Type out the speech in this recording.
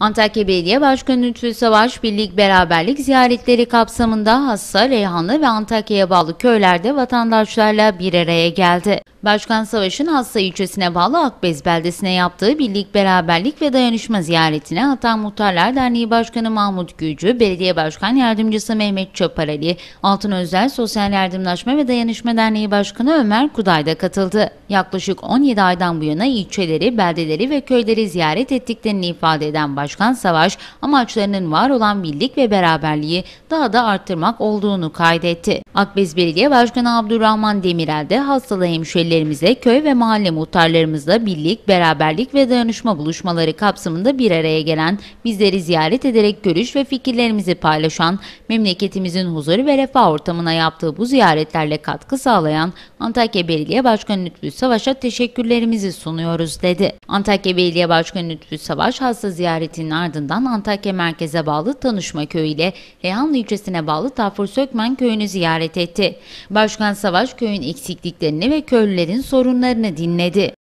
Antakya Belediye Başkanı Lütfü Savaş, birlik beraberlik ziyaretleri kapsamında Hassa, Reyhanlı ve Antakya'ya bağlı köylerde vatandaşlarla bir araya geldi. Başkan Savaş'ın Hassa ilçesine bağlı Akbez beldesine yaptığı birlik beraberlik ve dayanışma ziyaretine Atan Muhtarlar Derneği Başkanı Mahmut Gülcü, Belediye Başkan Yardımcısı Mehmet Çaparali, Altınözler Sosyal Yardımlaşma ve Dayanışma Derneği Başkanı Ömer Kuday da katıldı. Yaklaşık 17 aydan bu yana ilçeleri, beldeleri ve köyleri ziyaret ettiklerini ifade eden Başkan Savaş, amaçlarının var olan birlik ve beraberliği daha da arttırmak olduğunu kaydetti. Akbez Belediye Başkanı Abdurrahman Demirel de Hassalı hemşehrilerimize, köy ve mahalle muhtarlarımızla birlik, beraberlik ve dayanışma buluşmaları kapsamında bir araya gelen, bizleri ziyaret ederek görüş ve fikirlerimizi paylaşan, memleketimizin huzur ve refah ortamına yaptığı bu ziyaretlerle katkı sağlayan Antakya Belediye Başkanı Lütfü Savaş'a teşekkürlerimizi sunuyoruz dedi. Antakya Belediye Başkanı Lütfü Savaş, Hassa ziyaretinin ardından Antakya merkeze bağlı Tanışma Köyü ile Reyhanlı ilçesine bağlı Tafur Sökmen Köyü'nü ziyaret etti. Başkan Savaş, köyün eksikliklerini ve köylülerin sorunlarını dinledi.